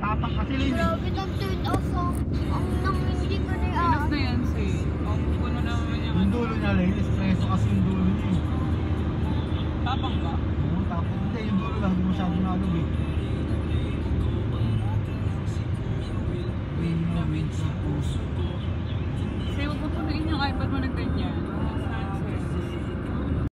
Tapang kasi Lin. Grabe ng turn off ang nang hindi ko na Pinas na yan, say. Ang puno naman yung Yung dulo niya Lin, espresso kasi yung dulo niya. Tapang ba?